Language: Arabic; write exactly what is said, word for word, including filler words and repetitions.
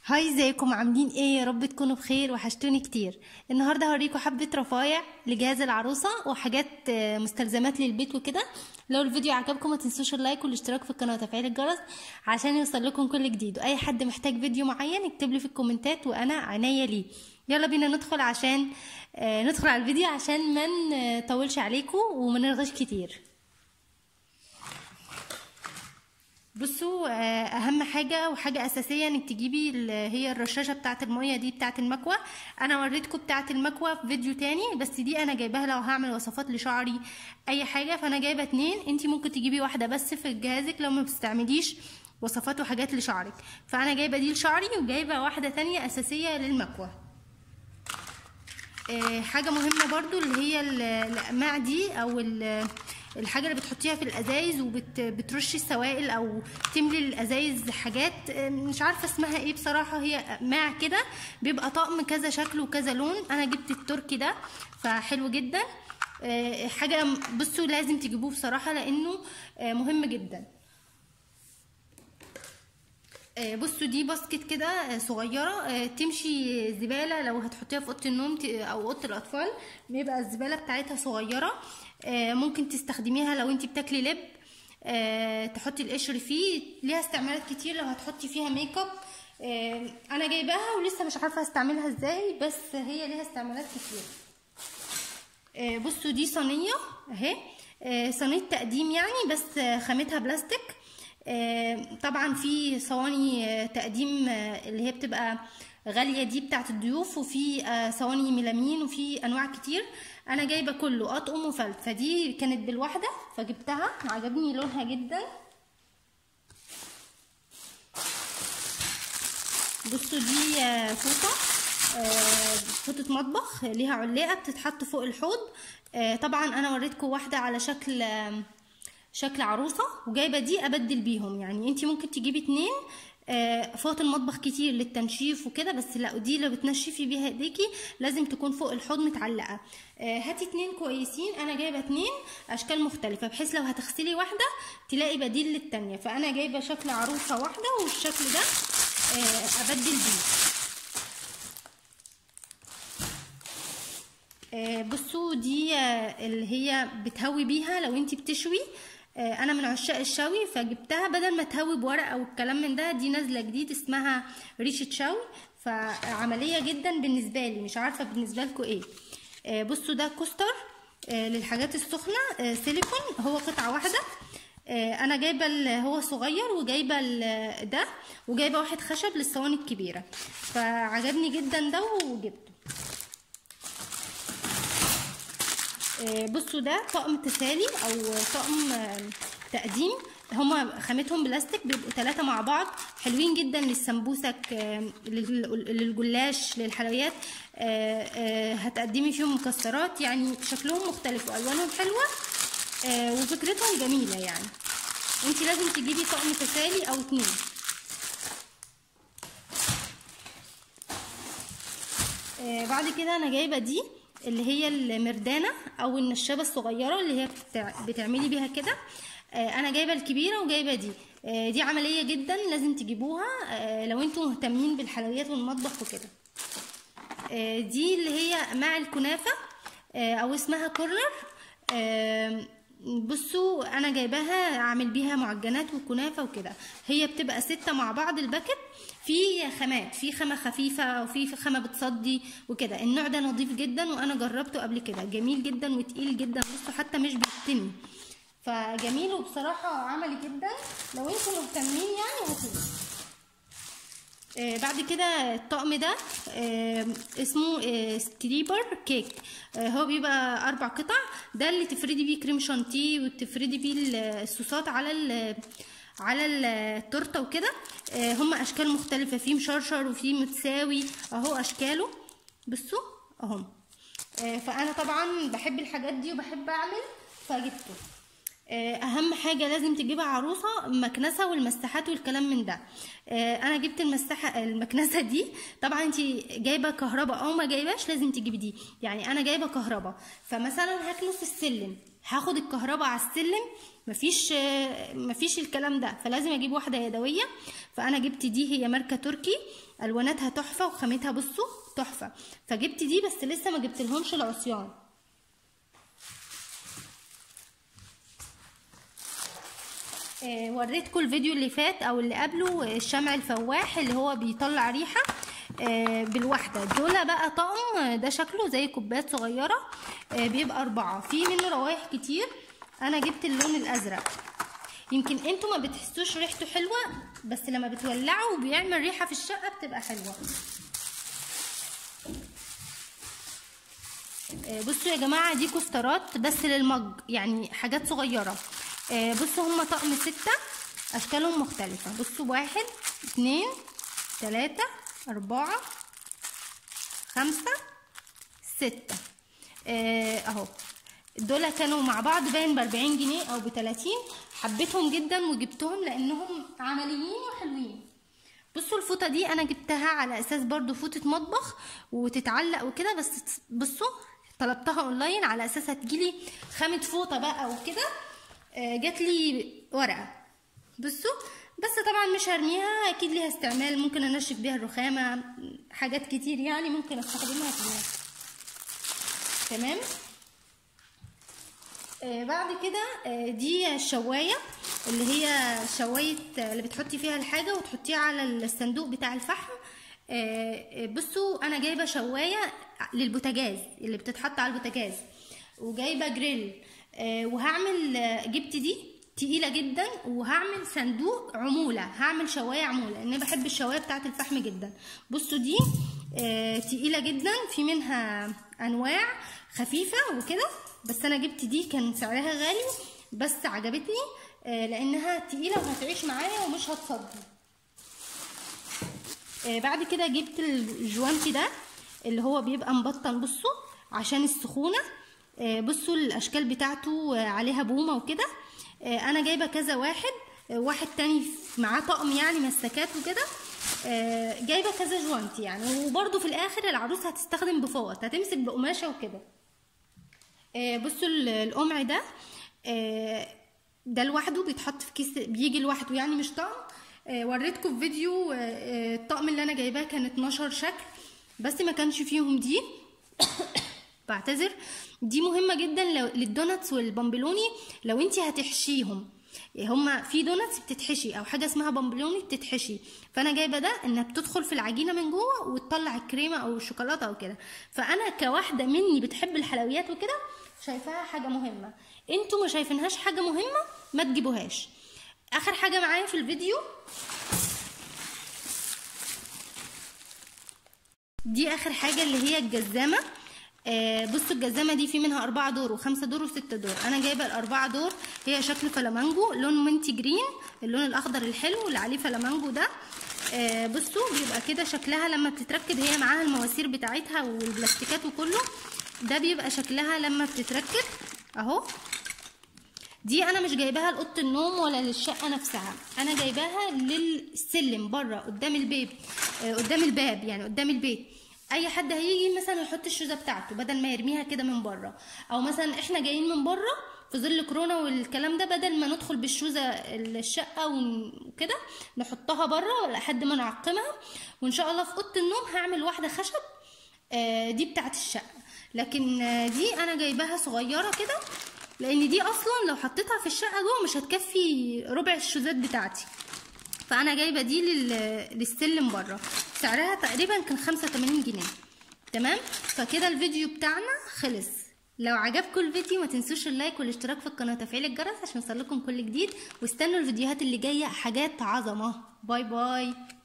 هاي، ازيكم؟ عاملين ايه؟ يا رب تكونوا بخير، وحشتوني كتير. النهارده هوريكم حبه رفايع لجهاز العروسه وحاجات آه، مستلزمات للبيت وكده. لو الفيديو عجبكم ما تنسوش اللايك والاشتراك في القناه وتفعيل الجرس عشان يوصل لكم كل جديد. واي حد محتاج فيديو معين يكتب لي في الكومنتات وانا عناية ليه. يلا بينا ندخل عشان آه، ندخل على الفيديو عشان ما نطولش عليكم وما نرغيش كتير. بصوا، آه، اهم حاجه وحاجه اساسيه انك تجيبي اللي هي الرشاشه بتاعه الميه دي بتاعه المكوى. انا وريتكم بتاعه المكوى في فيديو تاني، بس دي انا جايباها لو هعمل وصفات لشعري اي حاجه، فانا جايبه اتنين. انتي ممكن تجيبي واحده بس في جهازك لو ما بتستعمليش وصفات وحاجات لشعرك، فانا جايبه دي لشعري وجايبه واحده تانية اساسيه للمكوى. آه، حاجه مهمه برضو اللي هي الاقماع دي او الحاجه اللي بتحطيها في الازايز وبترشي السوائل او تملي الازايز حاجات مش عارفه اسمها ايه بصراحه. هي اقماع كده بيبقى طقم كذا شكل وكذا لون. انا جبت التركي ده فحلو جدا. آه، حاجه بصوا لازم تجيبوه بصراحه لانه آه، مهم جدا. بصوا دي باسكت كده صغيره تمشي زباله لو هتحطيها في اوضه النوم او اوضه الاطفال، بيبقى الزباله بتاعتها صغيره. ممكن تستخدميها لو انت بتاكلي لب، تحطي القشر فيه. ليها استعمالات كتير لو هتحطي فيها ميك اب. انا جايباها ولسه مش عارفه استعملها ازاي، بس هي ليها استعمالات كتير. بصوا دي صينيه اهي، صينيه تقديم يعني، بس خامتها بلاستيك. طبعا في صواني تقديم اللي هي بتبقى غاليه دي بتاعت الضيوف، وفي صواني ميلامين، وفي انواع كتير. انا جايبه كله اطقم وفلت، فدي كانت بالواحده فجبتها، عجبني لونها جدا. بصوا دي فوطه فوطه مطبخ ليها علاقه بتتحط فوق الحوض. طبعا انا وريتكم واحده على شكل شكل عروسه، وجايبه دي ابدل بيهم. يعني انتي ممكن تجيبي اتنين فوط المطبخ كتير للتنشيف وكده، بس لا، دي لو بتنشفي بيها ايديكي لازم تكون فوق الحوض متعلقه. هاتي اتنين كويسين. انا جايبه اتنين اشكال مختلفه بحيث لو هتغسلي واحده تلاقي بديل للتانيه. فانا جايبه شكل عروسه واحده والشكل ده ابدل بيه. بصوا دي اللي هي بتهوي بيها لو انتي بتشوي. انا من عشاق الشوي فجبتها بدل ما تهوي بورقه والكلام من ده. دي نازله جديد اسمها ريشه شوي، فعمليه جدا بالنسبه لي. مش عارفه بالنسبه لكم ايه. بصوا ده كوستر للحاجات السخنه سيليكون، هو قطعه واحده. انا جايبه هو صغير، وجايبه ده، وجايبه واحد خشب للصواني الكبيره، فعجبني جدا ده وجبته. بصوا ده طقم تسالي او طقم تقديم. هما خامتهم بلاستيك، بيبقوا ثلاثة مع بعض، حلوين جدا للسمبوسك، للجلاش، للحلويات. هتقدمي فيهم مكسرات، يعني شكلهم مختلف والوانهم حلوه وفكرتهم جميله. يعني انتي لازم تجيبي طقم تسالي او اتنين. بعد كده انا جايبه دي اللي هي المردانه او النشابه الصغيره اللي هي بتعملي بيها كده. انا جايبه الكبيره وجايبه دي. دي عمليه جدا، لازم تجيبوها لو انتم مهتمين بالحلويات والمطبخ وكده. دي اللي هي مع الكنافه او اسمها كورنر. بصوا انا جايباها اعمل بيها معجنات وكنافه وكده. هي بتبقى ستة مع بعض الباكت. في خامات، في خامه خفيفه وفي خامه بتصدي وكده. النوع ده نظيف جدا وانا جربته قبل كده، جميل جدا وتقيل جدا. بصوا حتى مش بيتني، فجميل وبصراحه عملي جدا. لو انتم مهتمين يعني هاتوه. آه بعد كده الطقم ده آه اسمه آه ستريبر كيك. آه هو بيبقى اربع قطع. ده اللي تفردي بيه كريم شانتيه وتفردي بيه الصوصات على ال على التورته وكده. آه هم اشكال مختلفه، في مشرشر وفي متساوي اهو اشكاله. بصوا اهو. آه فانا طبعا بحب الحاجات دي وبحب اعمل فجبته. اهم حاجه لازم تجيبها عروسه مكنسه والمساحات والكلام من ده. انا جبت المساحه المكنسه دي، طبعا انت جايبه كهرباء او ما جايباش لازم تجيبي دي، يعني انا جايبه كهرباء، فمثلا هكنس السلم هاخد الكهرباء على السلم، مفيش مفيش الكلام ده، فلازم اجيب واحده يدويه. فانا جبت دي، هي ماركه تركي، الواناتها تحفه وخامتها بصوا تحفه، فجبت دي بس لسه ما جبتلهمش العصيان. آه وريتكم الفيديو اللي فات او اللي قبله الشمع الفواح اللي هو بيطلع ريحه آه بالواحده، دول بقى طقم ده شكله زي كوبايات صغيره، آه بيبقى اربعه، في منه روايح كتير. انا جبت اللون الازرق، يمكن انتوا ما بتحسوش ريحته حلوه، بس لما بتولعوا وبيعمل ريحه في الشقه بتبقى حلوه. آه بصوا يا جماعه دي كوسترات بس للمج، يعني حاجات صغيره. آه بصوا هما طقم ستة اشكالهم مختلفة، بصوا واحد اتنين تلاتة اربعة خمسة ستة، آه اهو دول كانوا مع بعض باين باربعين جنيه او بتلاتين، حبيتهم جدا وجبتهم لانهم عمليين وحلوين. بصوا الفوطة دي انا جبتها على اساس برضو فوطة مطبخ وتتعلق وكده، بس بصوا طلبتها اونلاين على اساس هتجيلي خامة فوطة بقى وكده، جات لي ورقه بصوا، بس طبعا مش هرميها، اكيد ليها استعمال، ممكن انشف بيها الرخامه، حاجات كتير يعني ممكن استخدمها فيها. تمام. آه بعد كده آه دي الشوايه اللي هي شوايه اللي بتحطي فيها الحاجه وتحطيها على الصندوق بتاع الفحم. آه بصوا انا جايبه شوايه للبوتاجاز اللي بتتحط على البوتاجاز، وجايبه جريل، آه وهعمل آه جبت دي تقيله جدا، وهعمل صندوق عموله، هعمل شوايه عموله لان بحب الشوايه بتاعه الفحم جدا. بصوا دي آه تقيله جدا، في منها انواع خفيفه وكده، بس انا جبت دي كان سعرها غالي بس عجبتني آه لانها تقيله وهتعيش معايا ومش هتصدي. آه بعد كده جبت الجوانتي ده اللي هو بيبقى مبطن، بصوا عشان السخونه، بصوا الاشكال بتاعته عليها بومه وكده. انا جايبه كذا واحد، واحد تاني معاه طقم يعني مسكات وكده، جايبه كذا جوانتي يعني، وبرده في الاخر العروسه هتستخدم بفوط، هتمسك بقماشه وكده. بصوا القمع ده ده لوحده بيتحط في كيس، بيجي لوحده يعني مش طقم. وريتكم في فيديو الطقم اللي انا جايباه كان اتناشر شكل بس ما كانش فيهم دي بعتذر. دي مهمه جدا لو للدوناتس والبامبلوني، لو انت هتحشيهم، هما في دوناتس بتتحشي او حاجه اسمها بامبلوني بتتحشي، فانا جايبه ده انها بتدخل في العجينه من جوه وتطلع الكريمه او الشوكولاته او كده، فانا كواحده مني بتحب الحلويات وكده شايفاها حاجه مهمه. انتوا ما شايفينهاش حاجه مهمه ما تجيبوهاش. اخر حاجه معايا في الفيديو دي، اخر حاجه اللي هي الجزامه. آه بصوا الجزامه دي في منها اربعة دور وخمسة دور وستة دور، انا جايبه الاربعة دور، هي شكل فلامانجو لون منتي جرين، اللون الاخضر الحلو اللي عليه فلامانجو ده. آه بصوا بيبقى كده شكلها لما بتتركب، هي معاها المواسير بتاعتها والبلاستيكات وكله، ده بيبقى شكلها لما بتتركب اهو. دي انا مش جايباها لاوضه النوم ولا للشقه نفسها، انا جايباها للسلم بره قدام البيت، آه قدام الباب يعني قدام البيت، اي حد هيجي مثلا يحط الشوزه بتاعته بدل ما يرميها كده من بره، او مثلا احنا جايين من بره في ظل كورونا والكلام ده، بدل ما ندخل بالشوزه الشقه وكده نحطها بره لحد ما نعقمها. وان شاء الله في اوضه النوم هعمل واحده خشب آه دي بتاعت الشقه، لكن آه دي انا جايباها صغيره كده لان دي اصلا لو حطيتها في الشقه جوه مش هتكفي ربع الشوزات بتاعتي، فانا جايبه دي للسلم بره، سعرها تقريبا كان خمسة وتمانين جنيه. تمام. فكده الفيديو بتاعنا خلص، لو عجبكم الفيديو ما تنسوش اللايك والاشتراك في القناه وتفعيل الجرس عشان يوصلكم كل جديد، واستنوا الفيديوهات اللي جايه حاجات عظمه. باي باي.